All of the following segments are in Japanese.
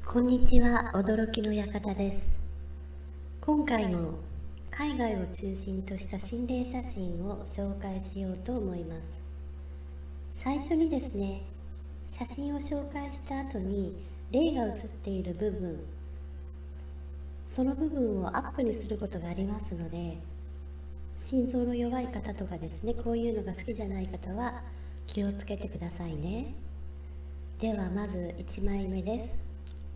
こんにちは、驚きの館です。今回も海外を中心とした心霊写真を紹介しようと思います。最初にですね、写真を紹介した後に霊が写っている部分、その部分をアップにすることがありますので、心臓の弱い方とかですね、こういうのが好きじゃない方は気をつけてくださいね。ではまず1枚目です。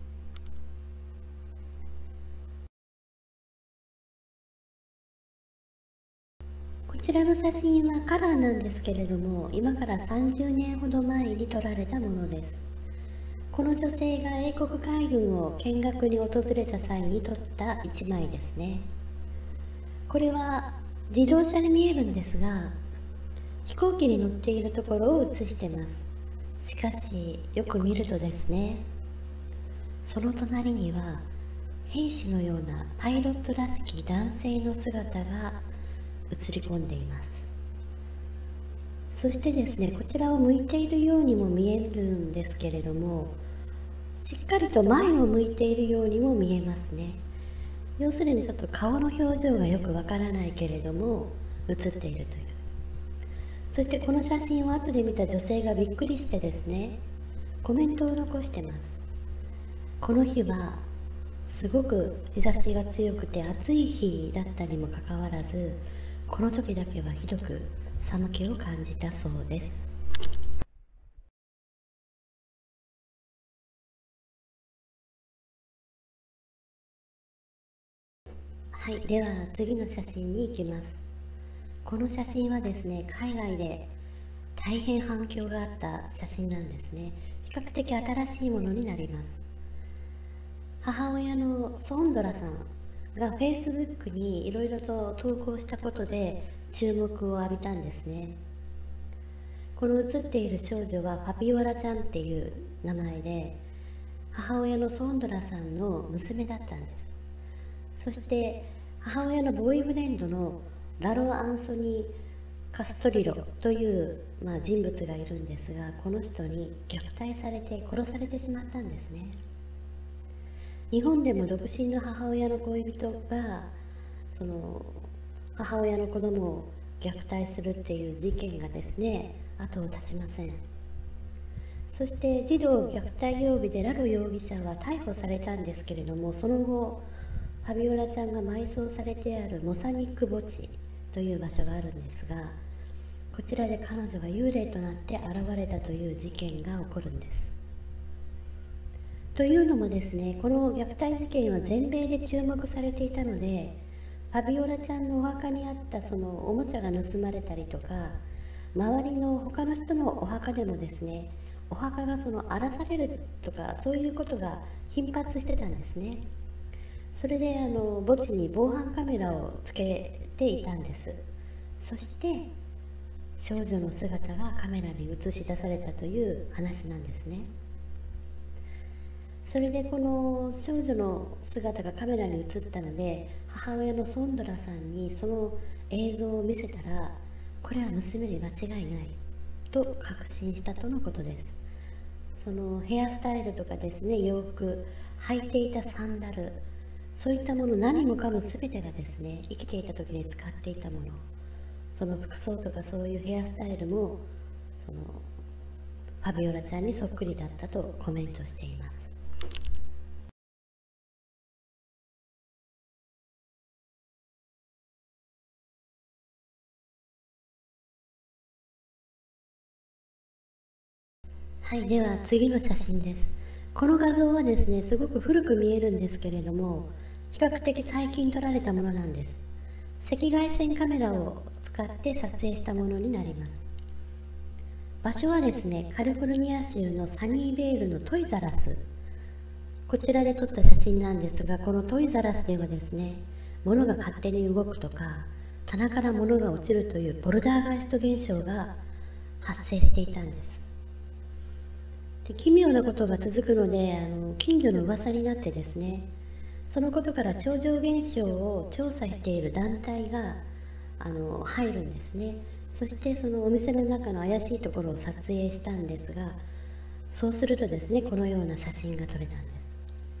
こちらの写真はカラーなんですけれども、今から30年ほど前に撮られたものです。この女性が英国海軍を見学に訪れた際に撮った1枚ですね。これは自動車に見えるんですが、飛行機に乗っているところを写してます。しかしよく見るとですね、その隣には兵士のようなパイロットらしき男性の姿が映り込んでいます。そしてですね、こちらを向いているようにも見えるんですけれども、しっかりと前を向いているようにも見えますね。要するにちょっと顔の表情がよくわからないけれども映っているという。そしてこの写真を後で見た女性がびっくりしてですね、コメントを残してます。この日はすごく日差しが強くて暑い日だったにもかかわらず、この時だけはひどく寒気を感じたそうです。はい、では次の写真に行きます。この写真はですね、海外で大変反響があった写真なんですね。比較的新しいものになります。母親のソンドラさんが Facebook にいろいろと投稿したことで注目を浴びたんですね。この写っている少女はファビオラちゃんっていう名前で、母親のソンドラさんの娘だったんです。そして母親のボーイフレンドのラロ・アンソニー・カストリロという、人物がいるんですが、この人に虐待されて殺されてしまったんですね。日本でも独身の母親の恋人がその母親の子供を虐待するっていう事件がですね、後を絶ちません。そして児童虐待容疑でラロ容疑者は逮捕されたんですけれども、その後ファビオラちゃんが埋葬されてあるモサニック墓地という場所があるんですが、こちらで彼女が幽霊となって現れたという事件が起こるんです。というのもですね、この虐待事件は全米で注目されていたので、ファビオラちゃんのお墓にあったそのおもちゃが盗まれたりとか、周りの他の人のお墓でもですね、お墓が荒らされるとか、そういうことが頻発してたんですね。それで墓地に防犯カメラをつけていたんです。そして少女の姿がカメラに映し出されたという話なんですね。それでこの少女の姿がカメラに映ったので、母親のソンドラさんにその映像を見せたら、これは娘に間違いないと確信したとのことです。そのヘアスタイルとかですね、洋服、履いていたサンダル、そういったもの何もかも全てがですね、生きていた時に使っていたもの、その服装とかそういうヘアスタイルもファビオラちゃんにそっくりだったとコメントしています。はい、では次の写真です。この画像はですね、すごく古く見えるんですけれども、比較的最近撮られたものなんです。赤外線カメラを使って撮影したものになります。場所はですね、カリフォルニア州のサニーベールのトイザラス、こちらで撮った写真なんですが、このトイザラスではですね、物が勝手に動くとか、棚から物が落ちるというボルダーガイスト現象が発生していたんです。で、奇妙なことが続くので、近所の噂になってですね、そのことから超常現象を調査している団体が入るんですね。そしてそのお店の中の怪しいところを撮影したんですが、そうするとですね、このような写真が撮れたんです。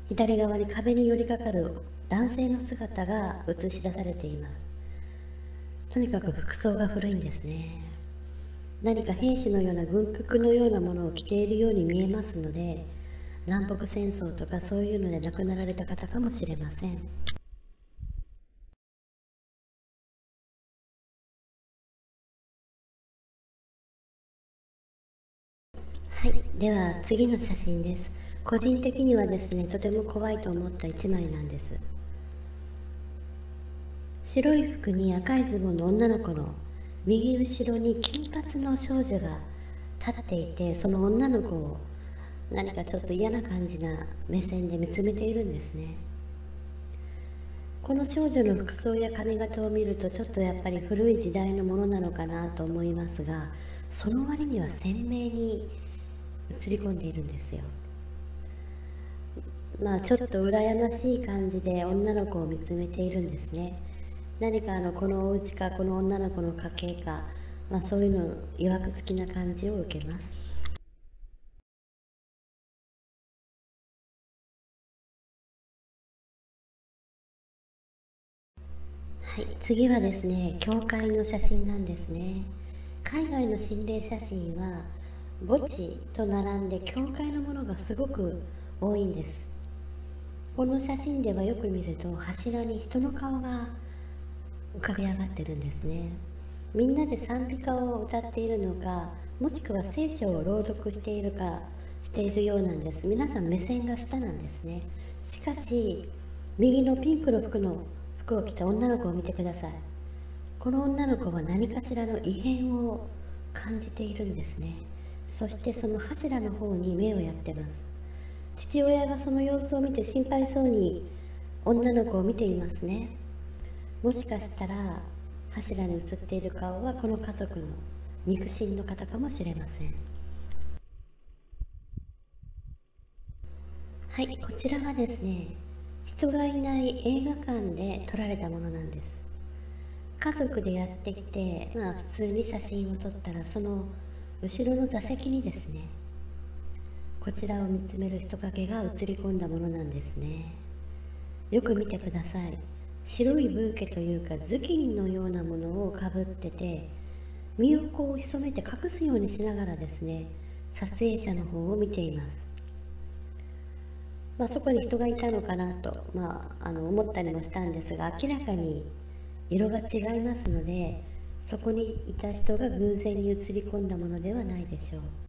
左側に壁に寄りかかる男性の姿が映し出されています。とにかく服装が古いんですね。何か兵士のような軍服のようなものを着ているように見えますので、南北戦争とかそういうので亡くなられた方かもしれません。はい、では次の写真です。個人的にはですね、とても怖いと思った一枚なんです。白い服に赤いズボンの女の子の右後ろに金髪の少女が立っていて、その女の子を何かちょっと嫌な感じな目線で見つめているんですね。この少女の服装や髪型を見るとちょっとやっぱり古い時代のものなのかなと思いますが、その割には鮮明に映り込んでいるんですよ。ちょっと羨ましい感じで女の子を見つめているんですね。何かこのお家かこの女の子の家系か、そういうのいわくつきな感じを受けます。はい、次はですね、教会の写真なんですね。海外の心霊写真は墓地と並んで教会のものがすごく多いんです。この写真ではよく見ると柱に人の顔が浮かび上がってるんですね。みんなで賛美歌を歌っているのか、もしくは聖書を朗読しているようなんです。皆さん目線が下なんですね。しかし右のピンクの服を着た女の子を見てください。この女の子は何かしらの異変を感じているんですね。そしてその柱の方に目をやってます。父親がその様子を見て心配そうに女の子を見ていますね。もしかしたら柱に映っている顔はこの家族の肉親の方かもしれません。はい、こちらはですね、人がいない映画館で撮られたものなんです。家族でやってきて、普通に写真を撮ったら、その後ろの座席にですね、こちらを見つめる人影が映り込んだものなんですね。よく見てください。白いブーケというか頭巾のようなものをかぶってて、身をこう潜めて隠すようにしながらですね、撮影者の方を見ています。そこに人がいたのかなと、思ったりもしたんですが、明らかに色が違いますので、そこにいた人が偶然に映り込んだものではないでしょう。